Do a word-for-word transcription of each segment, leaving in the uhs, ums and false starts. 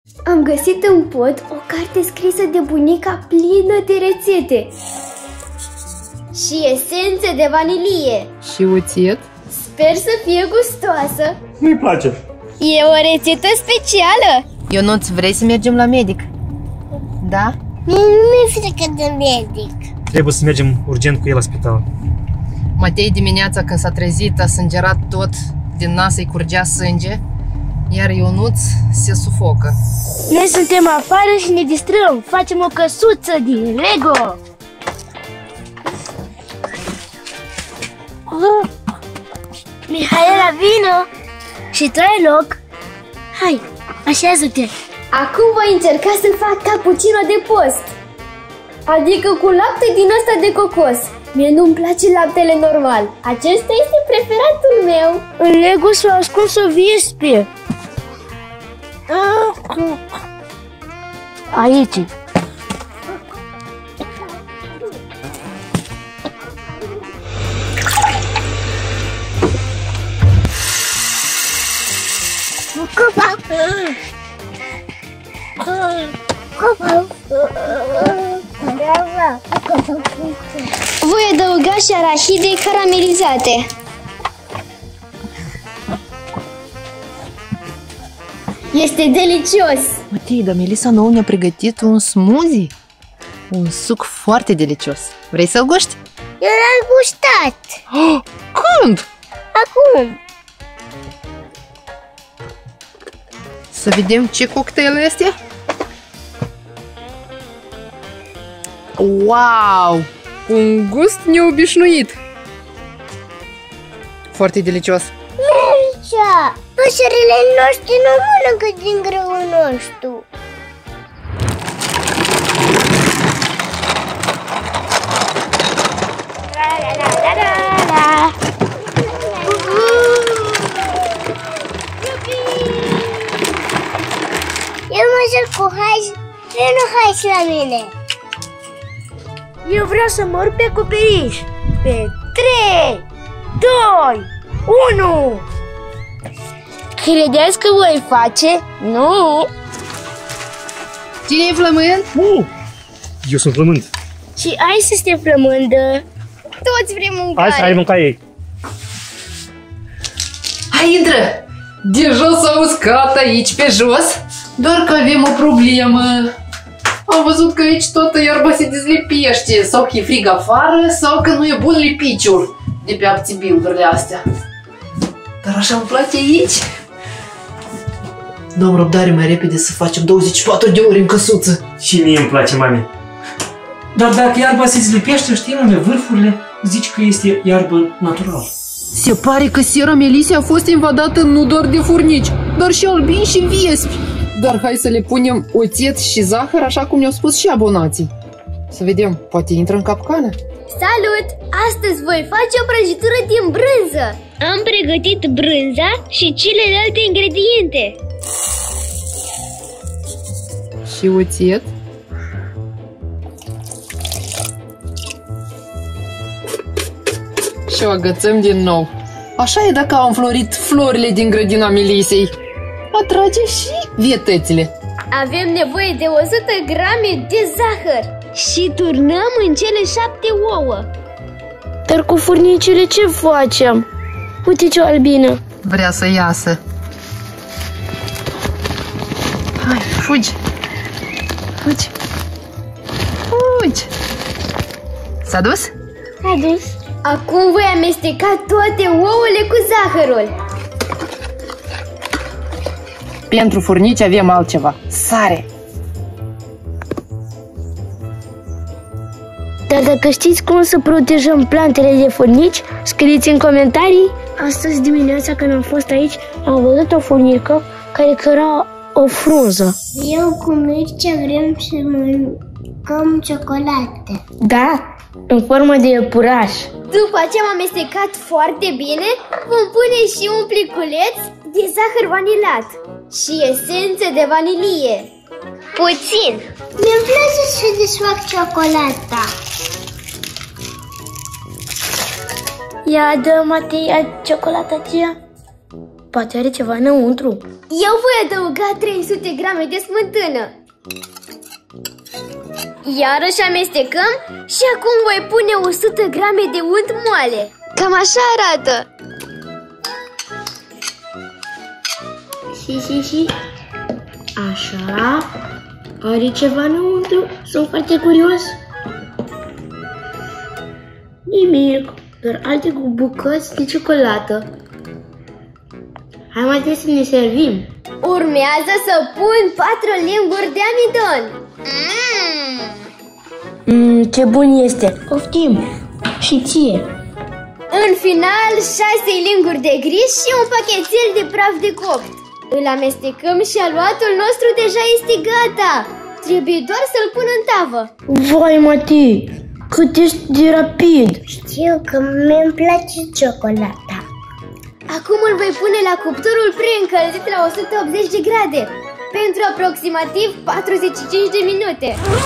Am găsit în pod o carte scrisă de bunica plină de rețete. Și esențe de vanilie. Și uțet? Sper să fie gustoasă. Nu-i place. E o rețetă specială. Ionuț, vrei să mergem la medic? Da? Mie nu mi-e frică de medic. Trebuie să mergem urgent cu el la spital. Matei dimineața când s-a trezit a sângerat tot, din nas îi curgea sânge, iar Ionuț se sufocă. Noi suntem afară și ne distrăm. Facem o căsuță din Lego. Oh. Mihaela, vină! Și tu ai loc. Hai, așează-te. Acum voi încerca să fac cappuccino de post. Adică cu lapte din asta de cocos. Mie nu-mi place laptele normal. Acesta este preferatul meu. În Lego s-a ascuns o viespie. Aici. Voi adăuga și arahide caramelizate. Este delicios! Matei, dar Melissa nouă ne-a pregătit un smoothie. Un suc foarte delicios. Vrei să-l guști? Eu l-am gustat. Oh, când? Acum. Să vedem ce cocktail este. Wow! Un gust neobișnuit. Foarte delicios. Mergea! Păsările noștri nu mănâncă din grâul nostru. Eu mă joc cu haiz, nu haiz la mine. Eu vreau să mor pe acoperiș. Pe trei, doi, unu. Credeți că voi face? Nu! Cine e flământ? Uh, eu sunt flământ. Și hai să stea flămândă. Toți vrem mâncare. Hai, hai mânca ei. Hai, intră! Deja s-a uscat aici pe jos. Doar că avem o problemă. Am văzut că aici toată iarba se dezlipește. Sau că e frig afară, sau că nu e bun lipiciul de pe acțibildurile astea. Dar așa îmi place aici. N-am răbdare mai repede să facem douăzeci și patru de ore în căsuță. Și mie îmi place, mami. Dar dacă iarba se zlipește, știi, mame, vârfurile, zici că este iarbă naturală. Se pare că sera Melisei a fost invadată nu doar de furnici, dar și albini și viespi. Dar hai să le punem oțet și zahăr, așa cum ne-au spus și abonații. Să vedem, poate intră în capcană. Salut! Astăzi voi face o prăjitură din brânză. Am pregătit brânza și celelalte ingrediente. Și oțet. Și o agățăm din nou. Așa e dacă au înflorit florile din grădina Melisei. Atrage și vietățile. Avem nevoie de o sută grame de zahăr. Și turnăm în cele șapte ouă. Dar cu furnicile ce facem? Uite ce albină. Vrea să iasă. Hai, fugi. Fugi. Fugi. S-a dus? S-a dus. Acum voi amesteca toate ouăle cu zahărul. Pentru furnici avem altceva. Sare. Dar dacă știți cum să protejăm plantele de furnici, scrieți în comentarii. Astăzi dimineața când am fost aici, am văzut o furnică care căra o frunză. Eu cu Mircea vrem să mâncăm ciocolată. Da, în formă de iepuraș. După ce am amestecat foarte bine, vom pune și un pliculeț de zahăr vanilat și esențe de vanilie. Puțin. Mi-mi place să desfac ciocolata. Ia, dă, Matei, ai ciocolata aceea? Poate are ceva înăuntru. Eu voi adăuga trei sute grame de smântână. Iarăși amestecăm și acum voi pune o sută grame de unt moale. Cam așa arată. Și, și, și. Așa. Are ceva înăuntru? Sunt foarte curios. Nimic. Doar alte cu bucăți de ciocolată. Hai mai trebuie să ne servim. Urmează să pun patru linguri de amidon. Mm. Mm, ce bun este. Oftim. Și ție. În final, șase linguri de gris și un pachetel de praf de copt. Îl amestecăm și aluatul nostru deja este gata. Trebuie doar să-l pun în tavă. Vai, Mati, cât ești de rapid. Știu că mi-mi place ciocolata. Acum îl voi pune la cuptorul preîncălzit la o sută optzeci de grade pentru aproximativ patruzeci și cinci de minute.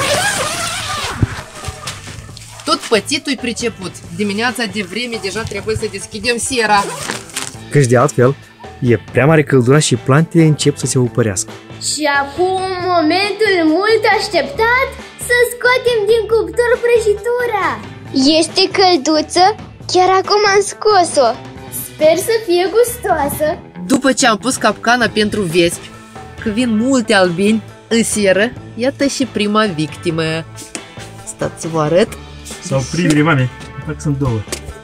Tot pățitul-i priceput. Dimineața de vreme deja trebuie să deschidem sera. Căci de altfel, e prea mare căldura și plantele încep să se upărească. Și acum momentul mult așteptat, să scoatem din cuptor prăjitura. Este călduță? Chiar acum am scos-o. Sper să fie gustoasă. După ce am pus capcana pentru vespi, că vin multe albini în seră, iată și prima victimă. Stați să vă arăt. Sau primele, mame, fac sunt două.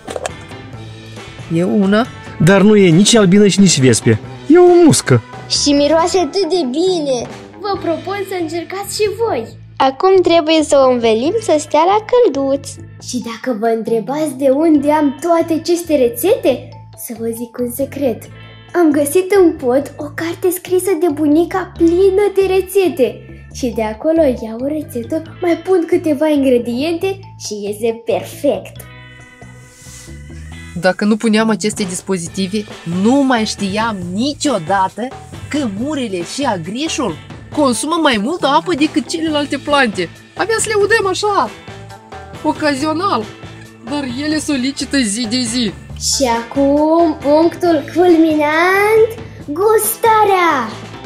E una. Dar nu e nici albină și nici vespe. E o muscă. Și miroase atât de bine. Vă propun să încercați și voi. Acum trebuie să o învelim să stea la călduț. Și dacă vă întrebați de unde am toate aceste rețete, să vă zic un secret. Am găsit în pod o carte scrisă de bunica plină de rețete. Și de acolo iau o rețetă, mai pun câteva ingrediente și iese perfect. Dacă nu puneam aceste dispozitive, nu mai știam niciodată că murile și agrișul consumă mai multă apă decât celelalte plante. Abia să le udăm așa, ocazional, dar ele solicită zi de zi. Și acum punctul culminant, gustarea!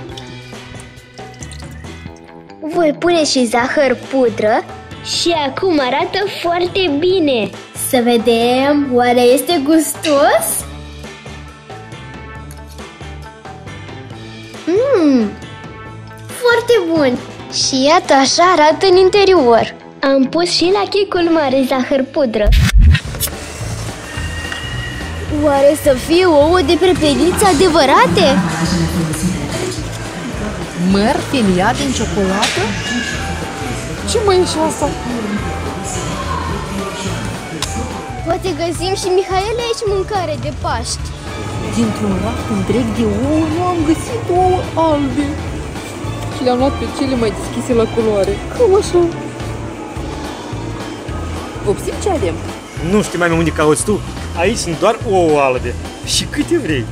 Voi pune și zahăr pudră. Și acum arată foarte bine. Să vedem, oare este gustos? Mmm, foarte bun! Și iată așa arată în interior. Am pus și la chicul mare zahăr pudră. Oare să fie ouă de prepeliță adevărate? Măr filiate în ciocolată? Ce mai e și asta? Poate găsim și Mihaela aici mâncare de Paști. Dintr-un raft întreg de ouă nu am găsit ouă albe. Și le-am luat pe cele mai deschise la culoare. Cum așa? Vopsim ce avem? Nu știu, mai unde cauți tu. Aici sunt doar ouă albe. Și câte vrei.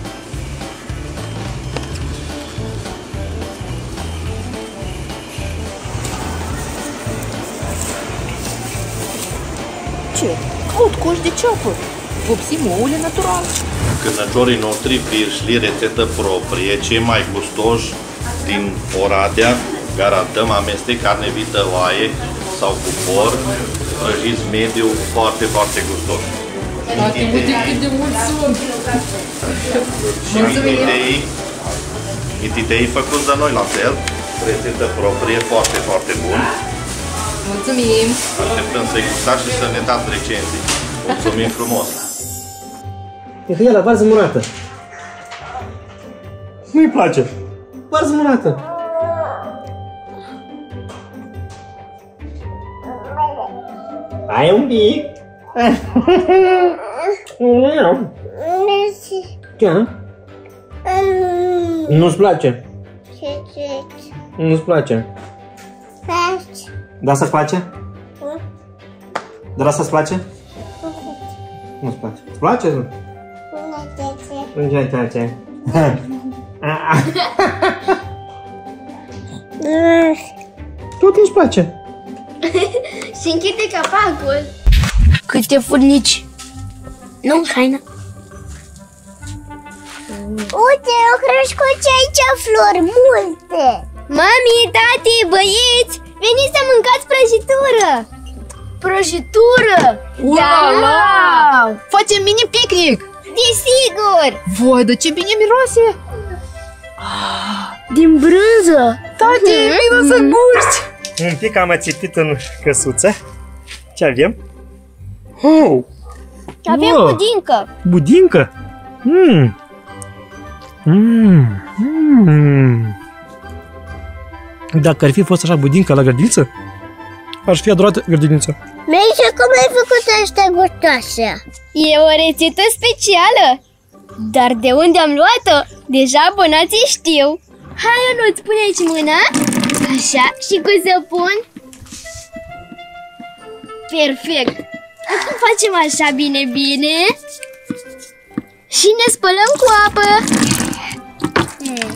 Ce? Caut coș de ceapă. Vopsim ouăle natural. Cânătorii noștri virșli rețetă proprie, cei mai gustoși din Oradea. Garantăm amestec carne vită oaie sau cu porc, prăjiți mediu, foarte, foarte gustoși. Poate uite cât de mult sunt. Și mititei, mititei făcuți de noi la fel, rețetă proprie, foarte, foarte bun. Mulțumim! Așteptăm să-i gustați și să ne dați recenzii. Mulțumim frumos! Mihaela, varză murată. Nu-i place. Varză murată. Hai un pic. Ce? Nu-ți place? Nu-ți place? Da, să-ți place? Da, să-ți place? Nu-ți place. Îți place? Nu-ți place. Tot îți place. Și închide capacul. Câte furnici. Nu, haina. Uite, au crescut și aici flori multe. Mami, tati, băieți, veniți să mâncați prăjitură! Prăjitură? Ula la! Facem mini picnic! Desigur! Voi, de ce bine miroase! Din brânză! Tati, vină să guști! Un pic am ațipit în căsuță. Ce avem? Oh! Avem wow. budincă! Budincă? Mmm! Mmm! Mmm! Dacă ar fi fost așa budincă la grădiniță, aș fi adorat grădinița. Merge, cum ai făcut asta gustoasă? E o rețetă specială! Dar de unde am luat-o? Deja abonații știu! Hai, Ionuț, pune aici mâna. Așa, și cu săpun. Perfect! Acum facem așa bine, bine. Și ne spălăm cu apă. Hmm.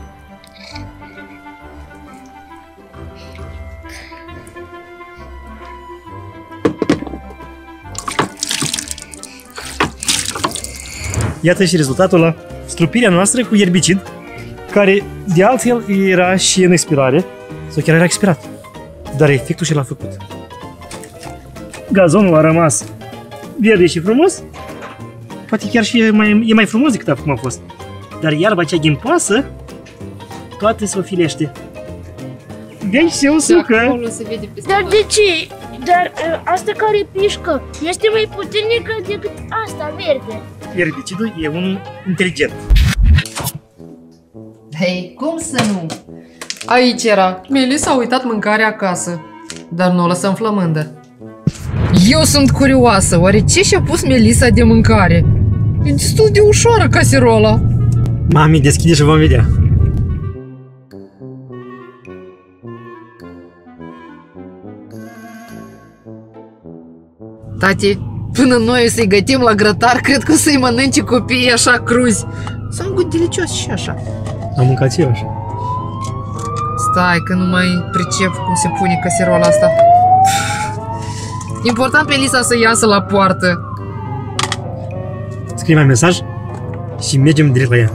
Iată și rezultatul la strupirea noastră cu erbicid, care de altfel era și în expirare, sau chiar era expirat, dar efectul și l-a făcut. Gazonul a rămas verde și frumos, poate chiar și e mai, e mai frumos decât acum a fost, dar iarba cea ghimpoasă, toate se ofilește. Deci se usucă. Dar de ce? Dar asta care pișcă este mai puternică decât asta verde. Erbicidul e unul inteligent. Hei, cum să nu? Aici era. Melissa a uitat mâncarea acasă, dar nu o lăsăm flămândă. Eu sunt curioasă, oare ce și-a pus Melissa de mâncare? E destul de ușoară caserola. Mami, deschide și vom vedea. Tati, până noi să-i gătim la grătar, cred că o să-i mănânce copiii așa cruzi. Sunt gust delicios și așa. Am mâncat și eu așa. Stai, că nu mai pricep cum se pune caserola asta. Important Melissa să iasă la poartă. Scrie mai mesaj și mergem direct la ea.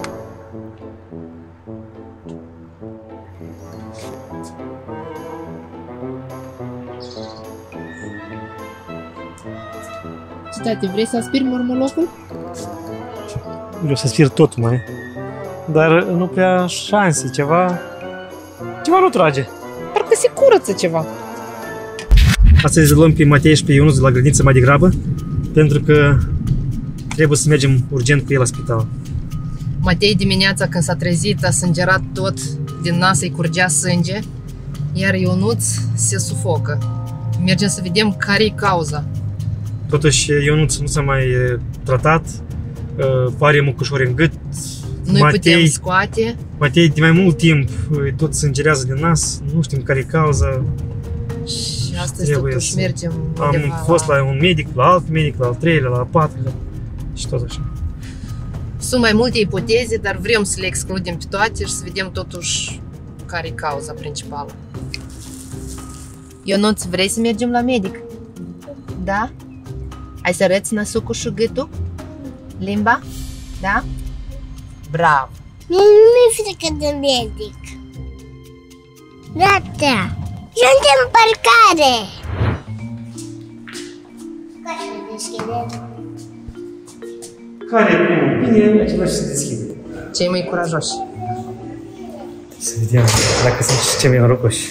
Tati, vrei să aspiri mormolocul? Vreau să aspir tot mai, dar nu prea șanse, ceva... Ceva nu trage. Parcă se curăță ceva. Astăzi luăm pe Matei și pe Ionuț de la grădiniță mai degrabă, pentru că trebuie să mergem urgent cu el la spital. Matei dimineața când s-a trezit a sângerat tot, din nas îi curgea sânge, iar Ionuț se sufocă. Mergem să vedem care-i cauza. Totuși Ionuț nu s-a mai tratat, pare mucușor în gât. Nu-i putem scoate. Matei de mai mult timp tot sângerează din nas, nu știm care-i cauza. Și astăzi totuși mergem undeva. Am fost la un medic, la alt medic, la al treilea, la al patrulea și tot așa. Sunt mai multe ipoteze, dar vrem să le excludem pe toate și să vedem totuși care-i cauza principală. Ionuț, vrei să mergem la medic? Da? Ai să arăți năsucul și gâtul? Limba? Da? Bravo! Mie nu mi-e frică de medic. Gata! Suntem în parcare! Care se deschide? Care e primul? Bine, acela și se deschide. Cei mai curajoși. Să vedem dacă sunt și cei mai norocoși.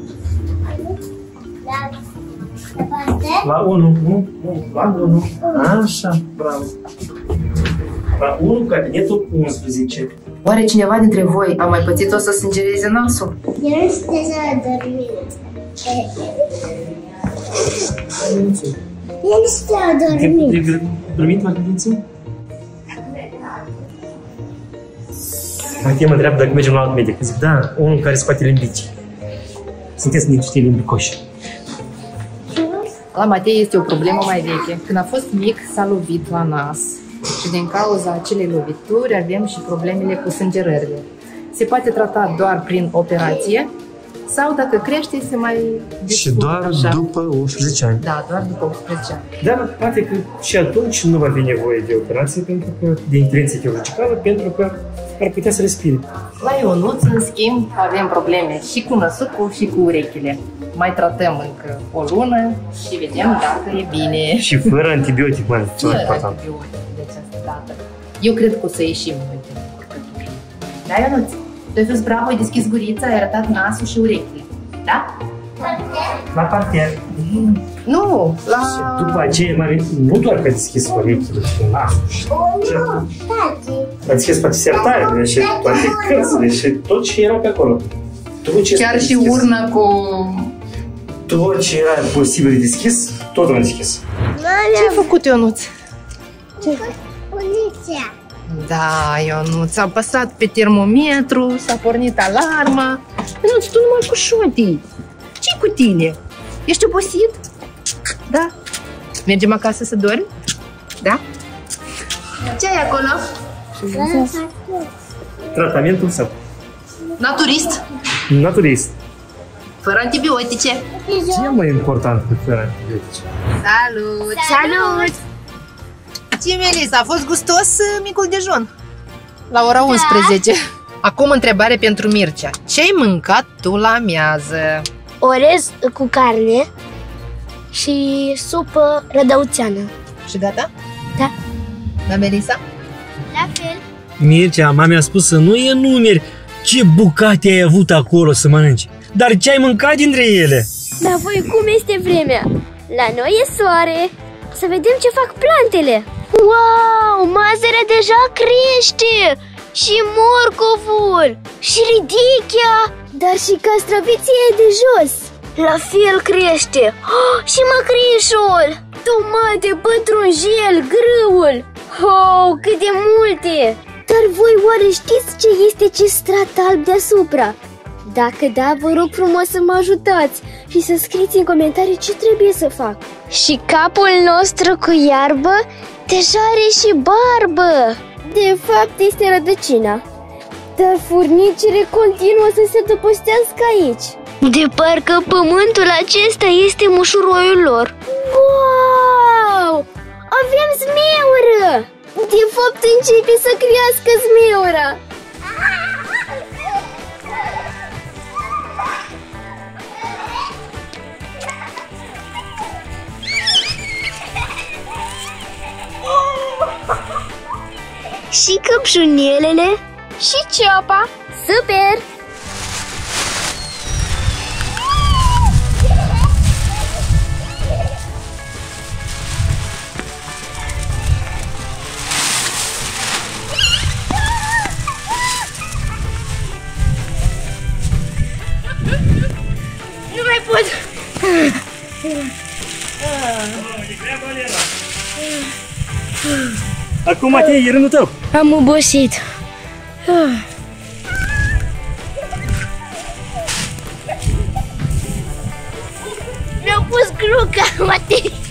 La unu, nu? La unu. Așa, bravo. La unu, cabinetul unsprezece. Oare cineva dintre voi a mai pățit-o să sângereze nasul? Eu nu știu deja dormit. Eu nu știu dormit. Te-ai dormit la grădiniță? Matei mă întreabă dacă mergem la alt medic. Zic, da, unul care scoate limbici. Sunteți niște limbicoși. La Matei este o problemă mai veche. Când a fost mic, s-a lovit la nas. Și din cauza acelei lovituri avem și problemele cu sângerările. Se poate trata doar prin operație sau dacă crește se mai Și doar așa. După unsprezece ani. Da, doar după unsprezece ani. Dar poate că și atunci nu va fi nevoie de operație pentru că, de intervenție chirurgicală, pentru că ar putea să respire. La Ionuț, în schimb, avem probleme și cu năsucul și cu urechile. Mai tratăm încă o lună și vedem dacă e bine. Și fără antibiotic, mai fără antibiotic de această dată. Eu cred că o să ieșim noi din curcături. Da, Ionuț? Tu ai fost bravo, ai deschis gurița, ai arătat nasul și urechile. Da? La parter. Mm. Nu, la... Și după aceea, mai, nu doar că ai deschis urechile și nasul și... Ai deschis toate sertarele și toate cărțile și tot ce era pe acolo. Tot ce chiar și urna cu... Tot ce era posibil de deschis, tot am deschis. Ce ai făcut, Ionuț? Ce? Poliția. Da, Ionuț, a apăsat pe termometru, s-a pornit alarma. Ionuț, tu numai cu șotii. Ce-i cu tine? Ești obosit? Da? Mergem acasă să dormi? Da? Ce ai acolo? Tratamentul sau? Naturist. Naturist. Fără antibiotice. Ce e mai important cu fără antibiotice? Salut! Salut! Ce, Melisa, a fost gustos micul dejun? La ora unsprezece. Acum întrebare pentru Mircea. Ce-ai mâncat tu la amiază? Orez cu carne și supă rădăuțeană. Și gata? Da. Da, Melisa? La fel. Mircea, mama mi-a spus să nu e numeri ce bucate ai avut acolo să mănânci, dar ce ai mâncat dintre ele? Dar voi cum este vremea? La noi e soare. Să vedem ce fac plantele. Wow, mazărea deja crește! Și morcovul! Și ridichea! Dar și castraveții e de jos. La fel crește! Oh, și macrișul! Tomate, pătrunjel, grâul. Oh, cât de multe! Dar voi oare știți ce este ce strat alb deasupra? Dacă da, vă rog frumos să mă ajutați și să scrieți în comentarii ce trebuie să fac. Și capul nostru cu iarbă deja are și barbă. De fapt este rădăcina. Dar furnicile continuă să se dăpostească aici. De parcă pământul acesta este mușuroiul lor. Wow! Avem zmeură! De fapt începe să crească zmeura. Și căpșunelele și cioapa. Super! Nu mai pot! Acum, Matei, e rândul tău. Am obosit. Mi-au pus cruca, Matei.